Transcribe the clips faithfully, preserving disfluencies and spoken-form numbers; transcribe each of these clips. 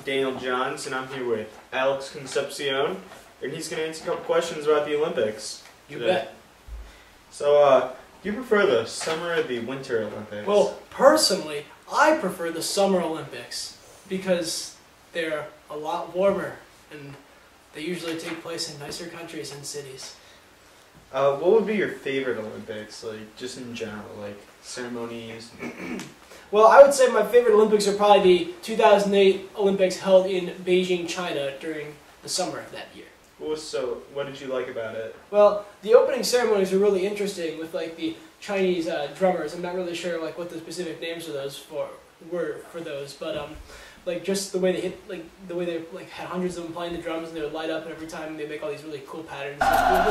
Daniel Johns, and I'm here with Alex Concepcion, and he's going to answer a couple questions about the Olympics. You today. bet. So, uh, do you prefer the summer or the winter Olympics? Well, personally, I prefer the Summer Olympics because they're a lot warmer and they usually take place in nicer countries and cities. Uh, what would be your favorite Olympics, like, just in general, like, ceremonies? Well, I would say my favorite Olympics are probably the two thousand eight Olympics held in Beijing, China during the summer of that year. What was so, what did you like about it? Well, the opening ceremonies were really interesting with like the Chinese uh, drummers. I'm not really sure like what the specific names of those for were for those, but um, like just the way they hit, like the way they like had hundreds of them playing the drums and they would light up, and every time they make all these really cool patterns.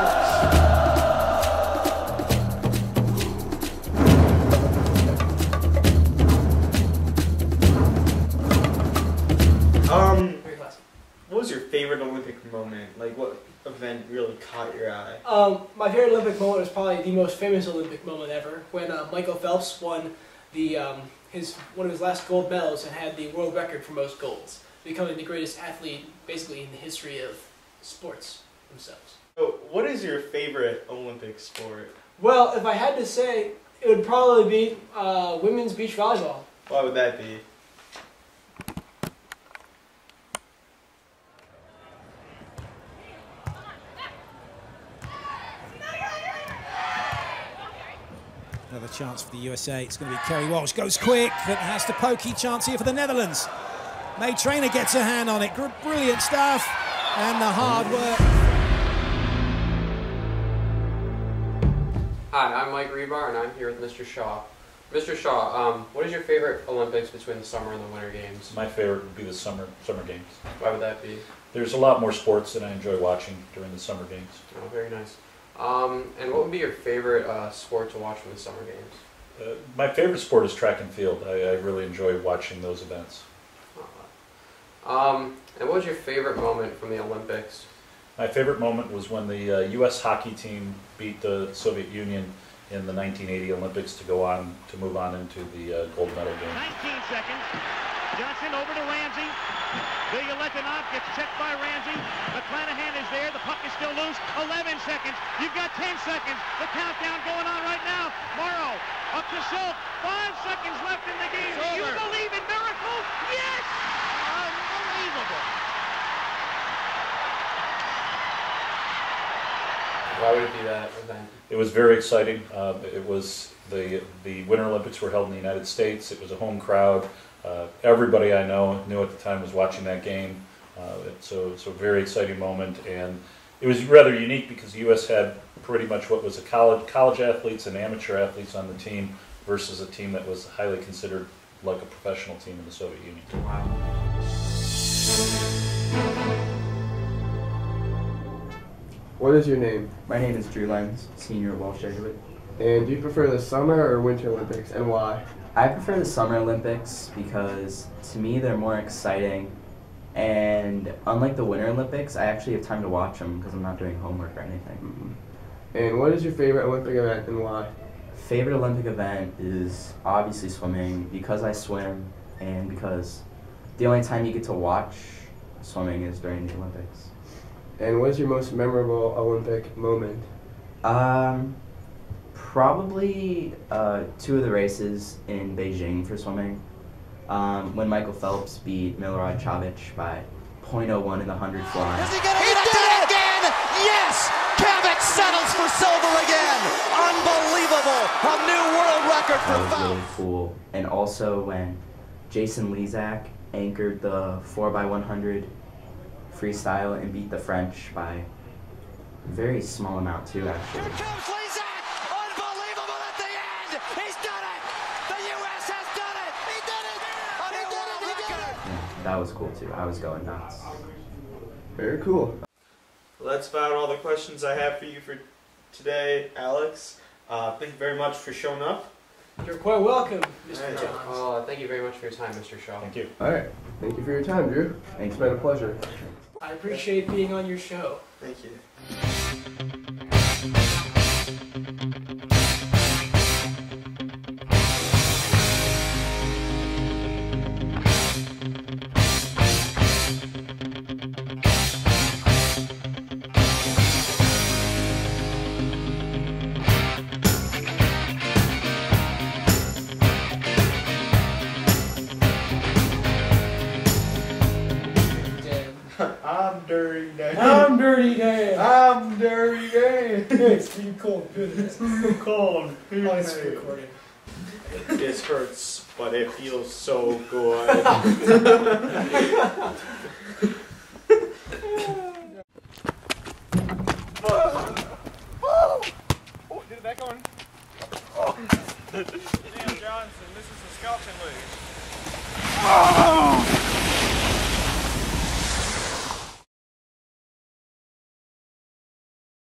Um, Very classy. what was your favorite Olympic moment? Like, what event really caught your eye? Um, my favorite Olympic moment was probably the most famous Olympic moment ever, when uh, Michael Phelps won the um, his one of his last gold medals and had the world record for most golds, becoming the greatest athlete basically in the history of sports themselves. So, what is your favorite Olympic sport? Well, if I had to say, it would probably be uh, women's beach volleyball. Why would that be? Another chance for the U S A. It's going to be Kerry Walsh. Goes quick, but has to pokey chance here for the Netherlands. May Trainer gets a hand on it. Brilliant stuff. And the hard work. Hi, I'm Mike Rebar, and I'm here with Mister Shaw. Mister Shaw, um, what is your favorite Olympics between the summer and the winter games? My favorite would be the summer summer games. Why would that be? There's a lot more sports that I enjoy watching during the summer games. Oh, very nice. Um, and what would be your favorite uh, sport to watch from the summer games? Uh, my favorite sport is track and field. I, I really enjoy watching those events. Um, and what was your favorite moment from the Olympics? My favorite moment was when the uh, U S hockey team beat the Soviet Union in the nineteen eighty Olympics to go on to move on into the uh, gold medal game. nineteen seconds. Johnson over to Ramsey. Vilya-Letanov gets checked by Ramsey. McClanahan is there. The puck is still loose. eleven seconds. You've got ten seconds. The countdown going on right now. Morrow up to Silk. Five seconds left in the game. Do you believe in miracles? Yes! Unbelievable. Why would it be that event? It was very exciting. Uh, it was the the Winter Olympics were held in the United States. It was a home crowd. Uh, everybody I know knew at the time was watching that game. Uh, so it's a very exciting moment, and it was rather unique because the U S had pretty much what was a college college athletes and amateur athletes on the team versus a team that was highly considered like a professional team in the Soviet Union. Wow. What is your name? My name is Drew Lenz, senior at Walsh Jesuit. And do you prefer the summer or winter Olympics, and why? I prefer the Summer Olympics because to me they're more exciting, and unlike the Winter Olympics, I actually have time to watch them because I'm not doing homework or anything. Mm-hmm. And what is your favorite Olympic event, and why? Favorite Olympic event is obviously swimming because I swim, and because the only time you get to watch swimming is during the Olympics. And what is your most memorable Olympic moment? Um, probably uh, two of the races in Beijing for swimming. Um, when Michael Phelps beat Milorad Čavić by point oh one in the one hundred fly. Is he gonna he did it again! Yes! Čavić settles for silver again! Unbelievable! A new world record for Phelps! That was really cool. And also when Jason Lezak anchored the four by one hundred freestyle and beat the French by a very small amount too, actually. Here comes Lezak! Unbelievable at the end! He's done it! The U S has done it! He did it! A new world record! Yeah, that was cool too. I was going nuts. Very cool. Well, that's about all the questions I have for you for today, Alex. Uh, thank you very much for showing up. You're quite welcome, Mister All right. Johns. Oh, thank you very much for your time, Mister Shaw. Thank you. All right. Thank you for your time, Drew. Thanks, It's been a pleasure. I appreciate being on your show. Thank you. Dirty Dan. I'm Dirty Dan. It's too cold. Good. It's Too cold. Oh, it's recording. This hurts, but it feels so good. Oh, did it back on. Oh. Sam Johnson, this is the Skelton League. Oh!